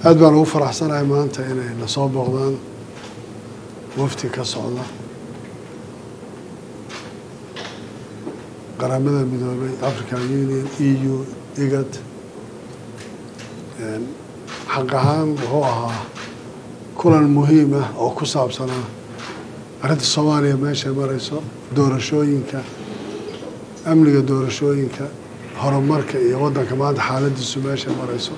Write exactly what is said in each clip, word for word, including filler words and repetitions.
aad baan ugu faraxsanahay maanta inay na soo booqdaan wafdi ka socda qaramada midoobay African Union E U IGAD xaq ahaan wuxuu ahaa kulan muhiim ah oo ku saabsanaa arrinta Soomaaliya meesha marayso doorashooyinka amniga doorashooyinka horumarka iyo waddanka maanta xaaladiisu meesha marayso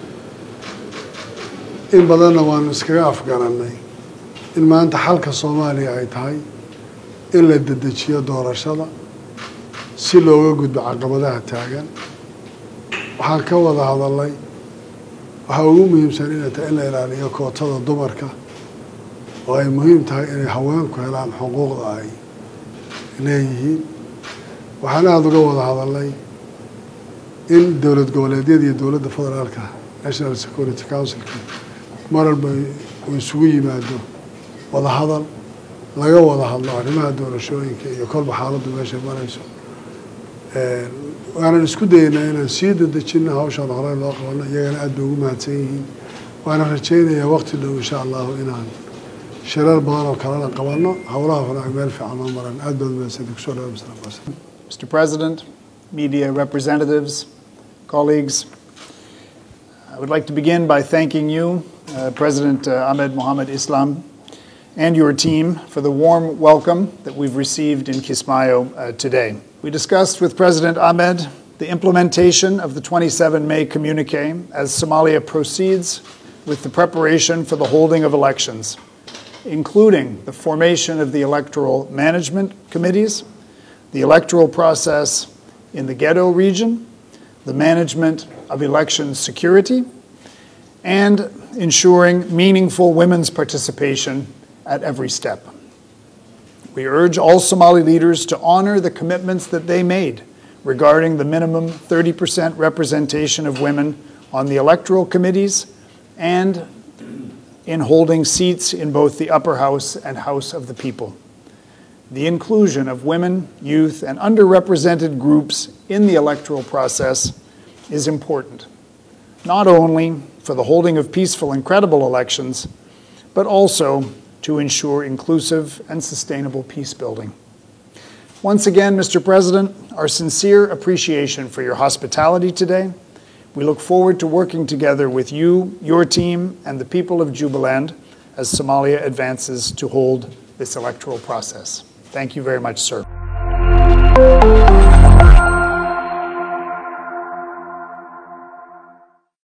in badanna waan iskaga afgaranay in maanta xalka Soomaaliya ay tahay in la dedejiyo doorashada si looga gudbo caqabadaha taagan waxaan ka wada hadalay waxa ugu muhiimsan inay tahay in la ilaaliyo kootada dumarka oo ay muhiim tahay inay haweenku helaan xuquuqda ay leeyihiin waxaan aad uga wada hadalay in dowlad goboleedyada iyo dowladda federaalka National Security Council maralba uu isugu yimaado wada hadal laga wada hadlo arrimaha doorashooyinka iyo kolba xaaladdu meesha marayso ee waxaan isku daynaa inaan sii dadajino hawshan hore loo qabano iyagana aad ugu mahadsan yihiin waana rajaynayaa waqti dhow insha Allah inaan shirar badan oo kala qabano hawlaha faraha meel fiican oo maran aad baad mahadsan ku soo dhawaad Mister President, media representatives, colleagues, I would like to begin by thanking you, uh, President uh, Ahmed Mohamed Islam, and your team for the warm welcome that we've received in Kismayo uh, today. We discussed with President Ahmed the implementation of the twenty-seven May communique as Somalia proceeds with the preparation for the holding of elections, including the formation of the electoral management committees, the electoral process in the Ghetto region, the management of election security, and ensuring meaningful women's participation at every step. We urge all Somali leaders to honor the commitments that they made regarding the minimum thirty percent representation of women on the electoral committees and in holding seats in both the upper house and House of the People. The inclusion of women, youth, and underrepresented groups in the electoral process is important, not only for the holding of peaceful and credible elections, but also to ensure inclusive and sustainable peace building. Once again, Mister President, our sincere appreciation for your hospitality today. We look forward to working together with you, your team, and the people of Jubaland as Somalia advances to hold this electoral process. Thank you very much, sir.